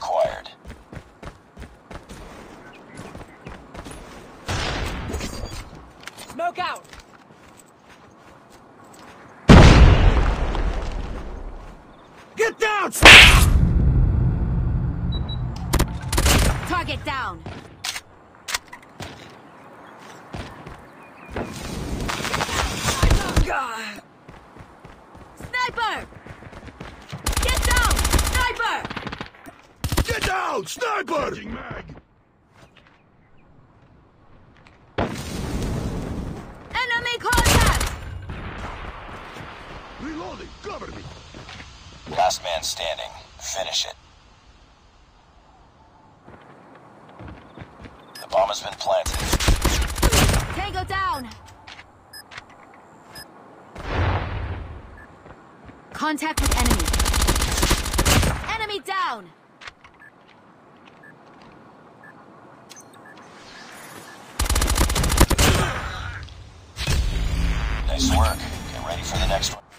acquired. Smoke out! Get down! Target down. Sniper! Get down! Sniper! Get down! Sniper! Enemy contact! Reloading! Cover me! Last man standing. Finish it. The bomb has been planted. Tango down! Contact with enemy. Enemy down! Nice work. Get ready for the next one.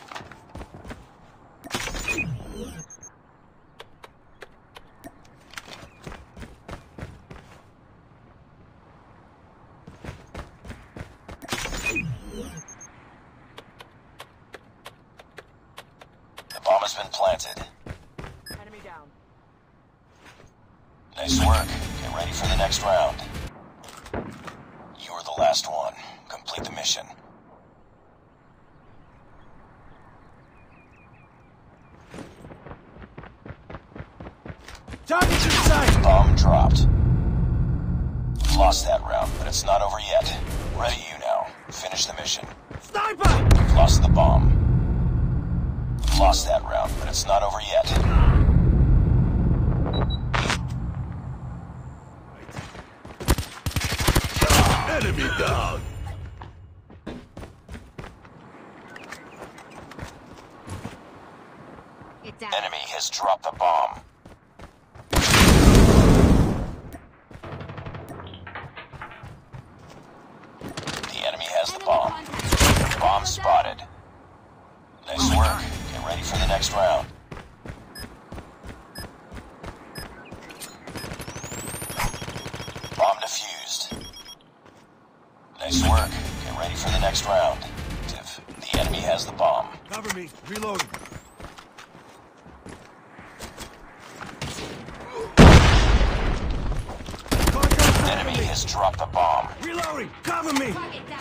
The bomb has been planted. Enemy down. Nice work. Get ready for the next round. You are the last one. Complete the mission. Target's in sight! Bomb dropped. Lost that round, but it's not over yet. Ready you now. Finish the mission. Sniper! Lost the bomb. Lost that round, but it's not over yet. Enemy down! Get down. Enemy has dropped the bomb. The enemy has the Enemy bomb. contact. Bomb spotted. Nice work. Get ready for the next round. Bomb defused. Nice work. Get ready for the next round. The enemy has the bomb. Cover me! Reloading! Enemy has dropped the bomb. Reloading! Cover me! Target